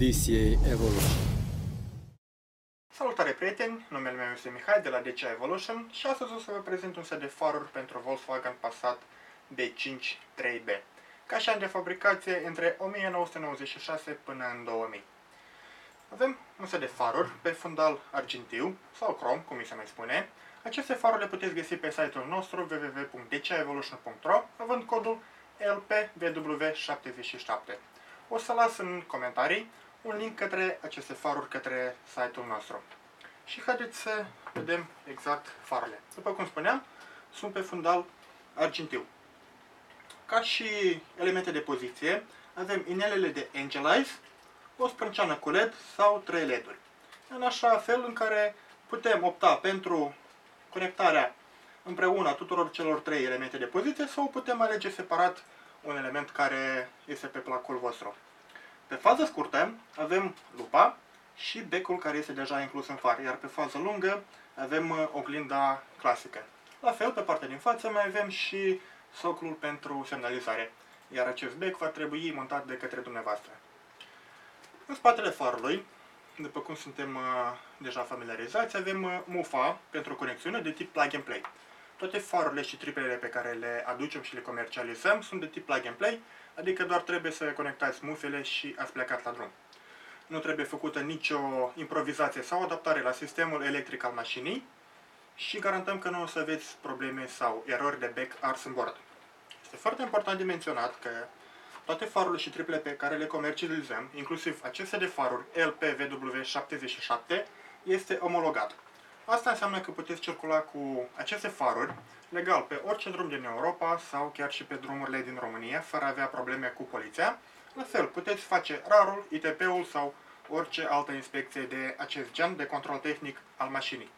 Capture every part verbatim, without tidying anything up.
Expediției Evolution. Salutare prieteni, numele meu este Mihai de la D C I Evolution și astăzi o să vă prezint un set de faruri pentru Volkswagen Passat B cinci trei B, ca și an de fabricație între o mie nouă sute nouăzeci și șase până în două mii. Avem un set de faruri pe fundal argintiu sau crom, cum mi se mai spune. Aceste faruri le puteți găsi pe site-ul nostru w w w punct d c i evolution punct r o, având codul L P V W șaptezeci și șapte. O să las în comentarii un link către aceste faruri, către site-ul nostru. Și haideți să vedem exact farurile. După cum spuneam, sunt pe fundal argintiu. Ca și elemente de poziție, avem inelele de Angelize, o sprânceană cu L E D sau trei L E D-uri. În așa fel în care putem opta pentru conectarea împreună a tuturor celor trei elemente de poziție sau putem alege separat un element care este pe placul vostru. Pe fază scurtă avem lupa și becul care este deja inclus în far, iar pe fază lungă avem oglinda clasică. La fel, pe partea din față mai avem și soclul pentru semnalizare, iar acest bec va trebui montat de către dumneavoastră. În spatele farului, după cum suntem uh, deja familiarizați, avem uh, mufa pentru conexiune de tip plug and play. Toate farurile și triplele pe care le aducem și le comercializăm sunt de tip plug and play, adică doar trebuie să conectați mufele și ați plecat la drum. Nu trebuie făcută nicio improvizație sau adaptare la sistemul electric al mașinii și garantăm că nu o să aveți probleme sau erori de bec ars în bord. Este foarte important de menționat că toate farurile și triplele pe care le comercializăm, inclusiv aceste de faruri L P V W șaptezeci și șapte, este omologat. Asta înseamnă că puteți circula cu aceste faruri legal pe orice drum din Europa sau chiar și pe drumurile din România, fără a avea probleme cu poliția. La fel, puteți face rarul, I T P-ul sau orice altă inspecție de acest gen de control tehnic al mașinii.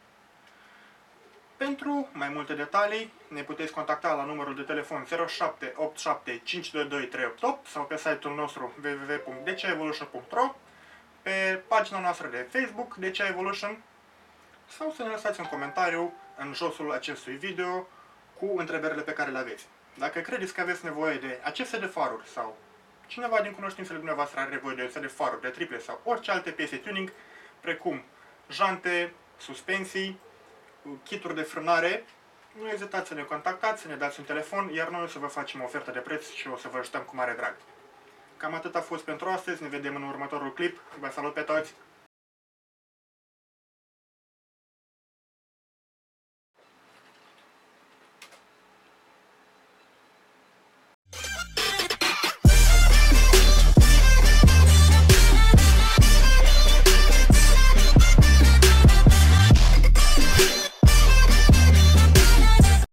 Pentru mai multe detalii, ne puteți contacta la numărul de telefon zero șapte opt șapte cinci doi doi trei opt opt sau pe site-ul nostru w w w punct d c i evolution punct r o, pe pagina noastră de Facebook D C I Evolution, sau să ne lăsați un comentariu în josul acestui video cu întrebările pe care le aveți. Dacă credeți că aveți nevoie de aceste de faruri sau cineva din cunoștințele dumneavoastră are nevoie de aceste de faruri, de triple sau orice alte piese tuning, precum jante, suspensii, kituri de frânare, nu ezitați să ne contactați, să ne dați un telefon, iar noi o să vă facem o ofertă de preț și o să vă ajutăm cu mare drag. Cam atât a fost pentru astăzi, ne vedem în următorul clip, vă salut pe toți!